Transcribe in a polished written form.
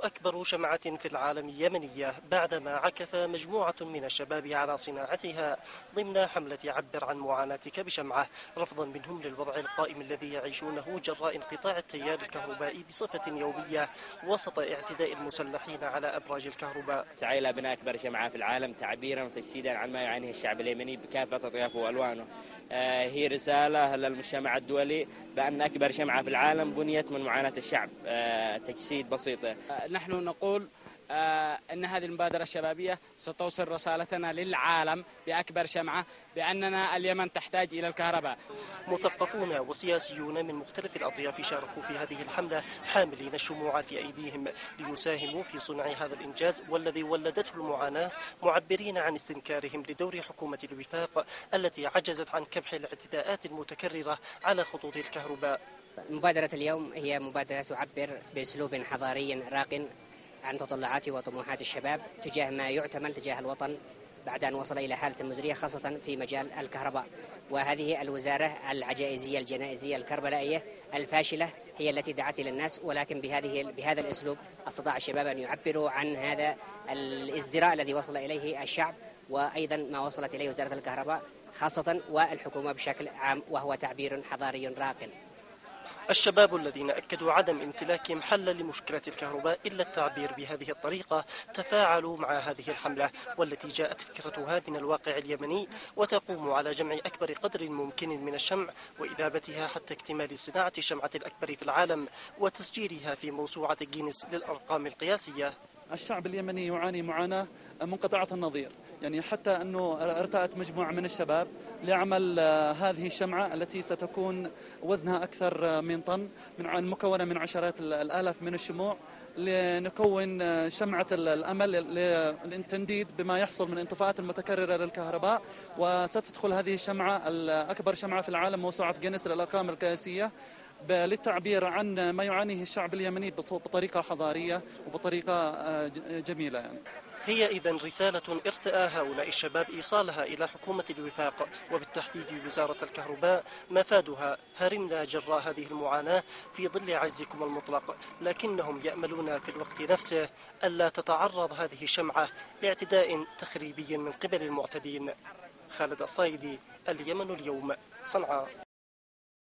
أكبر شمعة في العالم يمنية بعدما عكف مجموعة من الشباب على صناعتها ضمن حملة عبر عن معاناتك بشمعة، رفضا منهم للوضع القائم الذي يعيشونه جراء انقطاع التيار الكهربائي بصفة يومية وسط اعتداء المسلحين على أبراج الكهرباء. سعي إلى بناء أكبر شمعة في العالم تعبيرا وتجسيدا عن ما يعانيه الشعب اليمني بكافة أطيافه وألوانه. هي رسالة للمجتمع الدولي بأن أكبر شمعة في العالم بنيت من معاناة الشعب، تجسيد بسيطة. نحن نقول أن هذه المبادرة الشبابية ستوصل رسالتنا للعالم بأكبر شمعة بأننا اليمن تحتاج إلى الكهرباء. مثقفون وسياسيون من مختلف الأطياف شاركوا في هذه الحملة حاملين الشموع في أيديهم ليساهموا في صنع هذا الإنجاز والذي ولدته المعاناة، معبرين عن استنكارهم لدور حكومة الوفاق التي عجزت عن كبح الاعتداءات المتكررة على خطوط الكهرباء. مبادرة اليوم هي مبادرة تعبر بأسلوب حضاري راق عن تطلعات وطموحات الشباب تجاه ما يعتمل تجاه الوطن بعد أن وصل إلى حالة مزرية خاصة في مجال الكهرباء. وهذه الوزارة العجائزية الجنائزية الكربلائية الفاشلة هي التي دعت إلى الناس، ولكن بهذا الأسلوب استطاع الشباب أن يعبروا عن هذا الازدراء الذي وصل إليه الشعب وأيضا ما وصلت إليه وزارة الكهرباء خاصة والحكومة بشكل عام، وهو تعبير حضاري راق. الشباب الذين أكدوا عدم امتلاكهم حل لمشكلة الكهرباء إلا التعبير بهذه الطريقة تفاعلوا مع هذه الحملة والتي جاءت فكرتها من الواقع اليمني وتقوم على جمع أكبر قدر ممكن من الشمع وإذابتها حتى اكتمال صناعة الشمعة الأكبر في العالم وتسجيلها في موسوعة جينيس للأرقام القياسية. الشعب اليمني يعاني معاناة منقطعة النظير، يعني حتى أنه ارتأت مجموعة من الشباب لعمل هذه الشمعة التي ستكون وزنها أكثر من طن مكونة من عشرات الآلاف من الشموع لنكون شمعة الأمل للتنديد بما يحصل من انطفاءات المتكررة للكهرباء. وستدخل هذه الشمعة الأكبر شمعة في العالم موسوعة جينيس للأرقام القياسية للتعبير عن ما يعانيه الشعب اليمني بطريقة حضارية وبطريقة جميلة يعني. هي إذن رسالة ارتأى هؤلاء الشباب إيصالها إلى حكومة الوفاق وبالتحديد وزارة الكهرباء مفادها هرمنا جراء هذه المعاناة في ظل عجزكم المطلق، لكنهم يأملون في الوقت نفسه ألا تتعرض هذه الشمعة لاعتداء تخريبي من قبل المعتدين. خالد الصايدي، اليمن اليوم، صنعاء.